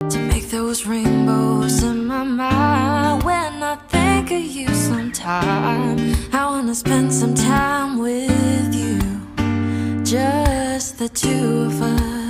to make those rainbows in my mind. When I think of you sometime, I wanna spend some time with you, just the two of us.